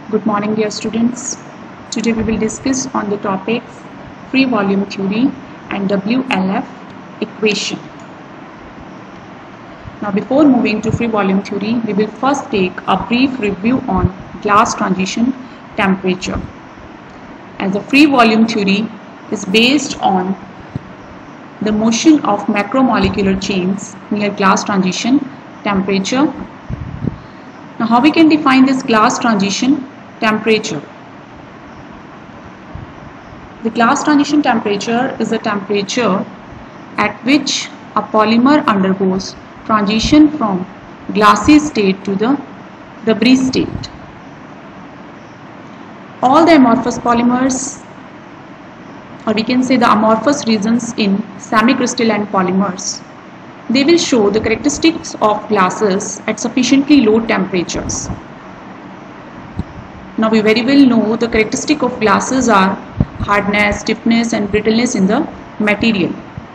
Good morning, dear students. Today we will discuss on the topics free volume theory and WLF equation. Now, before moving to free volume theory, we will first take a brief review on glass transition temperature. As the free volume theory is based on the motion of macromolecular chains near glass transition temperature. Now, how we can define this glass transition temperature? The glass transition temperature is the temperature at which a polymer undergoes transition from glassy state to the rubbery state. All the amorphous polymers, or we can say the amorphous regions in semi-crystalline polymers, they will show the characteristics of glasses at sufficiently low temperatures. Now we very well know the characteristic of glasses are hardness, stiffness and brittleness in the material.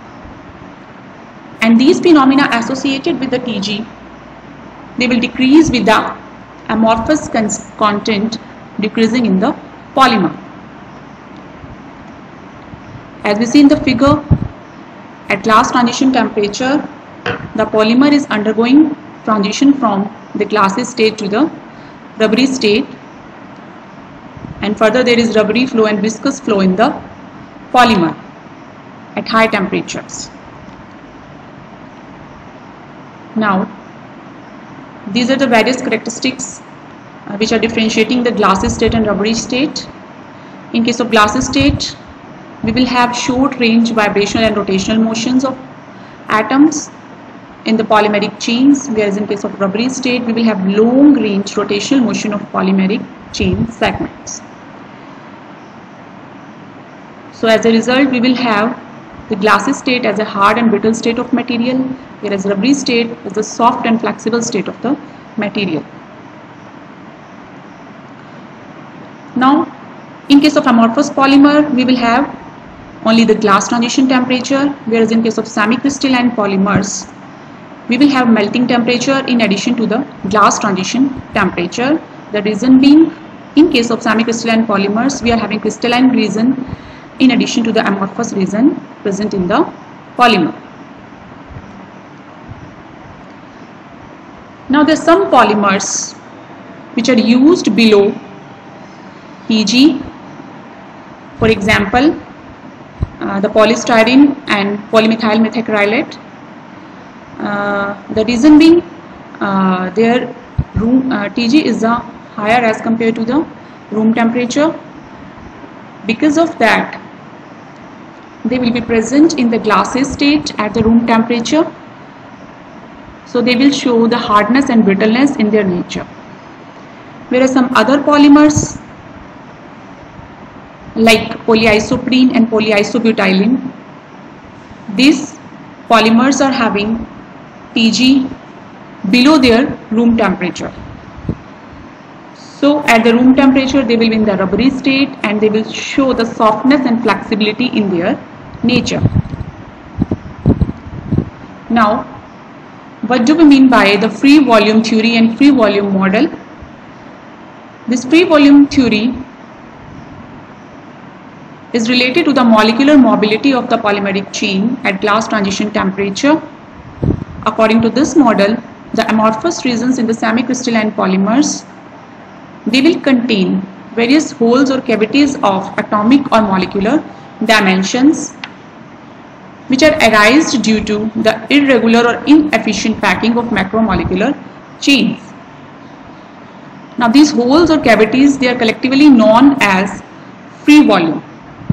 And these phenomena associated with the TG, they will decrease with the amorphous content decreasing in the polymer. As we see in the figure, at glass transition temperature, the polymer is undergoing transition from the glassy state to the rubbery state, and further there is rubbery flow and viscous flow in the polymer at high temperatures. Now, these are the various characteristics which are differentiating the glassy state and rubbery state. In case of glassy state, we will have short range vibrational and rotational motions of atoms in the polymeric chains, whereas in case of rubbery state we will have long range rotational motion of polymeric chain segments. So as a result, we will have the glassy state as a hard and brittle state of material, whereas rubbery state is the soft and flexible state of the material. Now, in case of amorphous polymer, we will have only the glass transition temperature, whereas in case of semi-crystalline polymers, we will have melting temperature in addition to the glass transition temperature. The reason being, in case of semi-crystalline polymers, we are having crystalline region in addition to the amorphous region present in the polymer. Now, there are some polymers which are used below TG. For example, the polystyrene and polymethyl methacrylate. The reason being, their TG is higher as compared to the room temperature. Because of that, they will be present in the glassy state at the room temperature. So they will show the hardness and brittleness in their nature. Whereas some other polymers like polyisoprene and polyisobutylene, these polymers are having TG below their room temperature. So at the room temperature they will be in the rubbery state and they will show the softness and flexibility in their nature. Now, what do we mean by the free volume theory and free volume model? This free volume theory is related to the molecular mobility of the polymeric chain at glass transition temperature. According to this model, the amorphous regions in the semi-crystalline polymers, they will contain various holes or cavities of atomic or molecular dimensions which are arised due to the irregular or inefficient packing of macromolecular chains. Now, these holes or cavities, they are collectively known as free volume.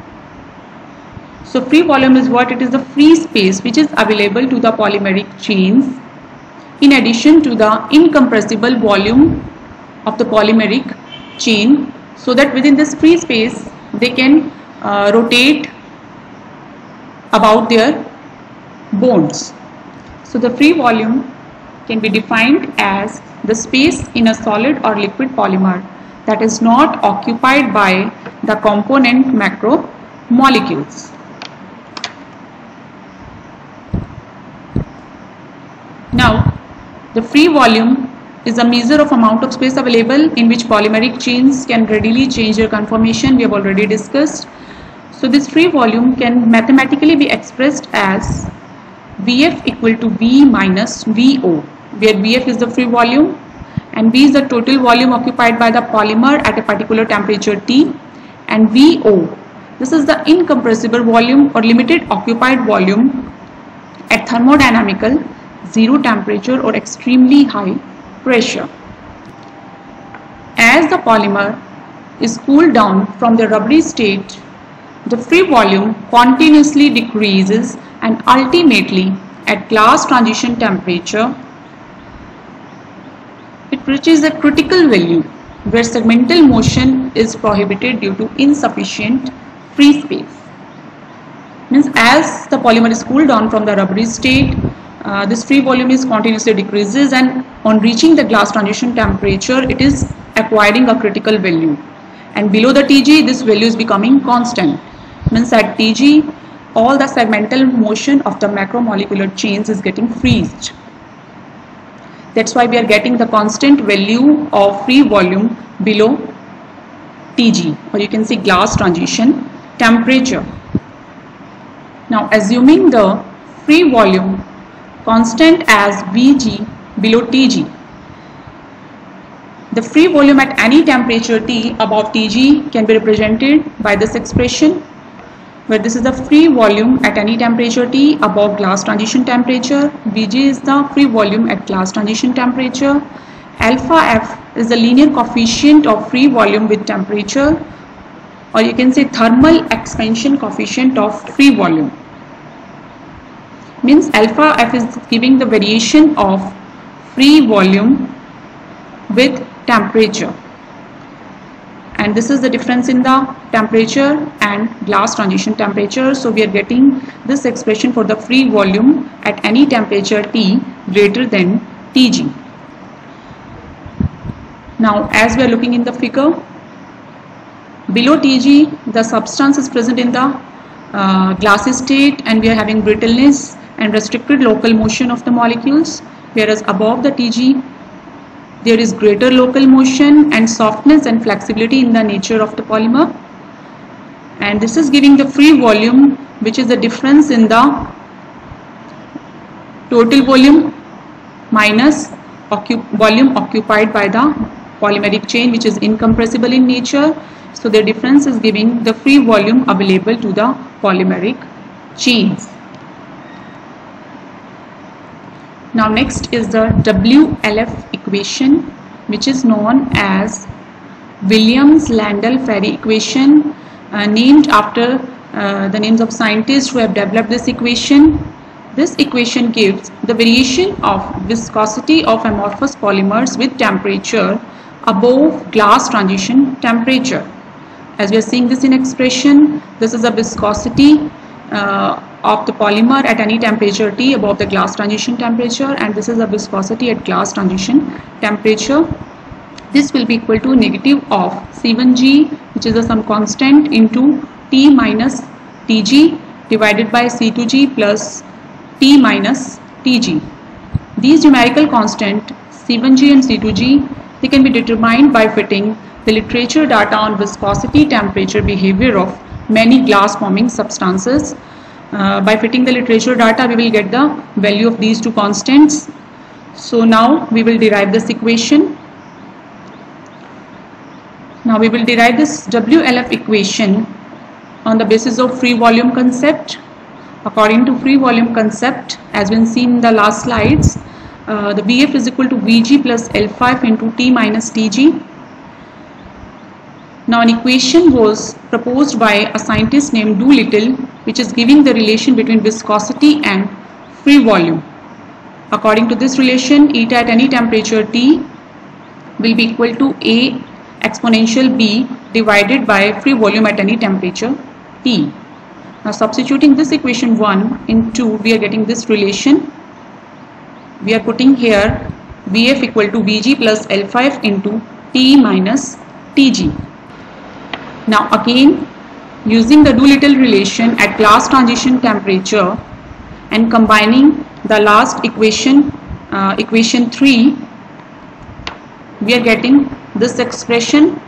So free volume is what? It is the free space which is available to the polymeric chains in addition to the incompressible volume of the polymeric chain, so that within this free space they can rotate about their bonds. So the free volume can be defined as the space in a solid or liquid polymer that is not occupied by the component macromolecules. Now, the free volume is a measure of amount of space available in which polymeric chains can readily change their conformation. We have already discussed. So this free volume can mathematically be expressed as Vf equal to V minus Vo, where Vf is the free volume and V is the total volume occupied by the polymer at a particular temperature T, and Vo, this is the incompressible volume or limited occupied volume at thermodynamical zero temperature or extremely high pressure. As the polymer is cooled down from the rubbery state, the free volume continuously decreases and ultimately at glass transition temperature it reaches a critical value where segmental motion is prohibited due to insufficient free space. Means as the polymer is cooled down from the rubbery state, this free volume is continuously decreases, and on reaching the glass transition temperature it is acquiring a critical value, and below the Tg this value is becoming constant. Means at Tg all the segmental motion of the macromolecular chains is getting freezed. That's why we are getting the constant value of free volume below Tg, or you can say glass transition temperature. Now assuming the free volume constant as Vg below Tg, the free volume at any temperature T above Tg can be represented by this expression, where this is the free volume at any temperature T above glass transition temperature. Vg is the free volume at glass transition temperature. Alpha F is the linear coefficient of free volume with temperature, or you can say thermal expansion coefficient of free volume. Means alpha F is giving the variation of free volume with temperature, and this is the difference in the temperature and glass transition temperature. So we are getting this expression for the free volume at any temperature T greater than Tg. Now as we are looking in the figure, below Tg the substance is present in the glassy state and we are having brittleness and restricted local motion of the molecules, whereas above the Tg there is greater local motion and softness and flexibility in the nature of the polymer, and this is giving the free volume, which is the difference in the total volume minus volume occupied by the polymeric chain, which is incompressible in nature. So the difference is giving the free volume available to the polymeric chains. Now next is the WLF equation, which is known as Williams-Landau-Ferry equation, named after the names of scientists who have developed this equation. This equation gives the variation of viscosity of amorphous polymers with temperature above glass transition temperature. As we are seeing this in expression, this is a viscosity of the polymer at any temperature T above the glass transition temperature, and this is a viscosity at glass transition temperature. This will be equal to negative of C1G, which is some constant, into T minus Tg divided by C2G plus T minus Tg. These numerical constant C1G and C2G, they can be determined by fitting the literature data on viscosity, temperature, behavior of many glass forming substances. By fitting the literature data we will get the value of these two constants. So now we will derive this equation. Now we will derive this WLF equation on the basis of free volume concept. According to free volume concept, as been seen in the last slides, the Vf is equal to Vg plus L5 into T minus Tg. Now an equation was proposed by a scientist named Doolittle, which is giving the relation between viscosity and free volume. According to this relation, eta at any temperature T will be equal to A exponential B divided by free volume at any temperature T. Now substituting this equation 1 in 2, we are getting this relation. We are putting here Vf equal to Vg plus L5 into T minus Tg. Now again, using the Doolittle relation at glass transition temperature and combining the last equation, equation 3, we are getting this expression,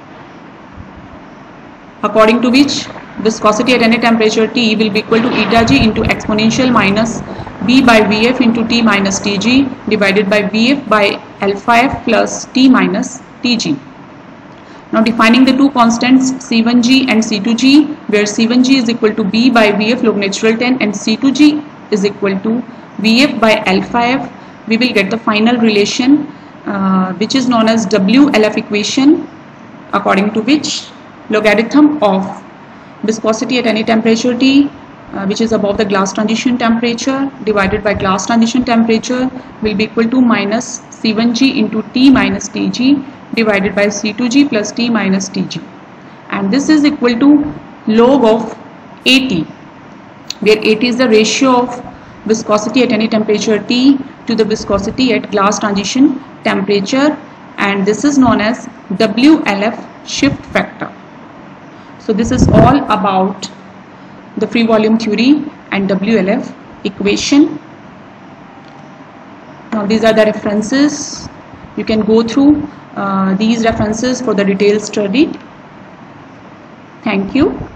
according to which viscosity at any temperature T will be equal to eta G into exponential minus B by Vf into T minus Tg divided by Vf by alpha f plus T minus Tg. Now defining the two constants C1g and C2g, where C1g is equal to B by Vf log natural 10 and C2g is equal to Vf by alpha f, we will get the final relation which is known as WLF equation, according to which logarithm of viscosity at any temperature T which is above the glass transition temperature divided by glass transition temperature will be equal to minus C1g into T minus Tg divided by C2g plus T minus Tg, and this is equal to log of AT, where AT is the ratio of viscosity at any temperature T to the viscosity at glass transition temperature, and this is known as WLF shift factor. So this is all about the free volume theory and WLF equation. Now these are the references. You can go through these references for the detailed study. Thank you.